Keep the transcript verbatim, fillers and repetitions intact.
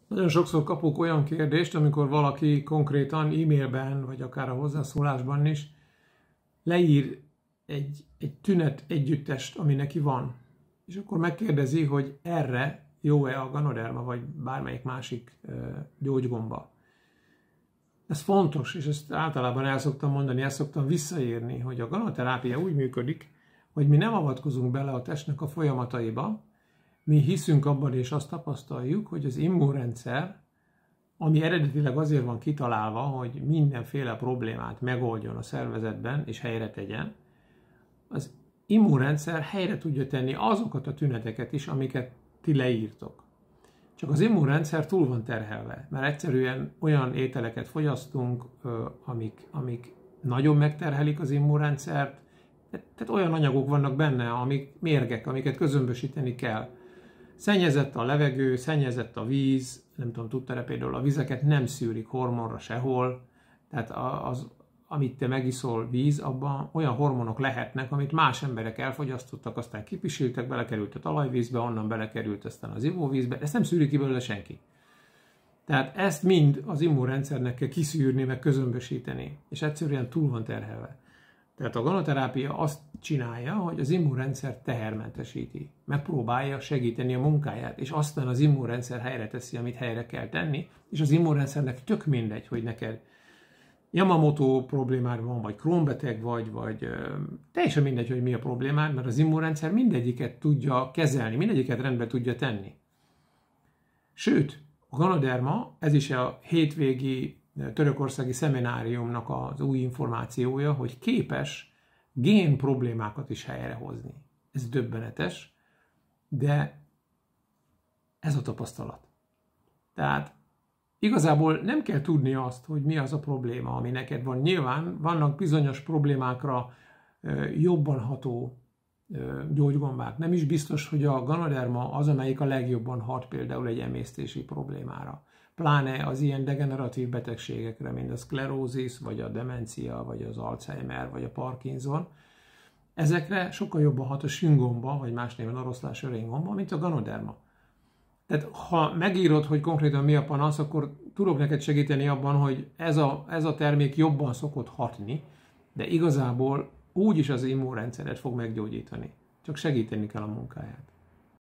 Nagyon sokszor kapok olyan kérdést, amikor valaki konkrétan e-mailben, vagy akár a hozzászólásban is leír egy, egy tünet együttest, ami neki van. És akkor megkérdezi, hogy erre jó-e a Ganoderma, vagy bármelyik másik gyógygomba. Ez fontos, és ezt általában el szoktam mondani, el szoktam visszaírni, hogy a ganoterápia úgy működik, hogy mi nem avatkozunk bele a testnek a folyamataiba, mi hiszünk abban és azt tapasztaljuk, hogy az immunrendszer, ami eredetileg azért van kitalálva, hogy mindenféle problémát megoldjon a szervezetben és helyre tegyen, az immunrendszer helyre tudja tenni azokat a tüneteket is, amiket ti leírtok. Csak az immunrendszer túl van terhelve, mert egyszerűen olyan ételeket fogyasztunk, amik, amik nagyon megterhelik az immunrendszert, tehát olyan anyagok vannak benne, amik mérgek, amiket közömbösíteni kell. Szennyezett a levegő, szennyezett a víz, nem tudom, tudtál-e például, a vizeket nem szűrik hormonra sehol, tehát az, amit te megiszol víz, abban olyan hormonok lehetnek, amit más emberek elfogyasztottak, aztán kipisiltek, belekerült a talajvízbe, onnan belekerült aztán az ivóvízbe, ezt nem szűri ki belőle senki. Tehát ezt mind az immunrendszernek kell kiszűrni, meg közömbösíteni, és egyszerűen túl van terhelve. Tehát a ganoterápia azt csinálja, hogy az immunrendszer tehermentesíti, megpróbálja segíteni a munkáját, és aztán az immunrendszer helyre teszi, amit helyre kell tenni, és az immunrendszernek tök mindegy, hogy neked Yamamoto problémád van, vagy Crohn-beteg vagy, vagy ö, teljesen mindegy, hogy mi a problémád, mert az immunrendszer mindegyiket tudja kezelni, mindegyiket rendbe tudja tenni. Sőt, a Ganoderma, ez is a hétvégi törökországi szemináriumnak az új információja, hogy képes gén problémákat is helyrehozni. Ez döbbenetes, de ez a tapasztalat. Tehát igazából nem kell tudni azt, hogy mi az a probléma, ami neked van. Nyilván vannak bizonyos problémákra jobban ható gyógygombák. Nem is biztos, hogy a Ganoderma az, amelyik a legjobban hat például egy emésztési problémára. Pláne az ilyen degeneratív betegségekre, mint a szklerózis, vagy a demencia, vagy az Alzheimer, vagy a Parkinson. Ezekre sokkal jobban hat a süngomba, vagy más néven oroszlán söréngomba, mint a Ganoderma. Tehát ha megírod, hogy konkrétan mi a panasz, akkor tudok neked segíteni abban, hogy ez a, ez a termék jobban szokott hatni, de igazából úgyis az immunrendszeret fog meggyógyítani. Csak segíteni kell a munkáját.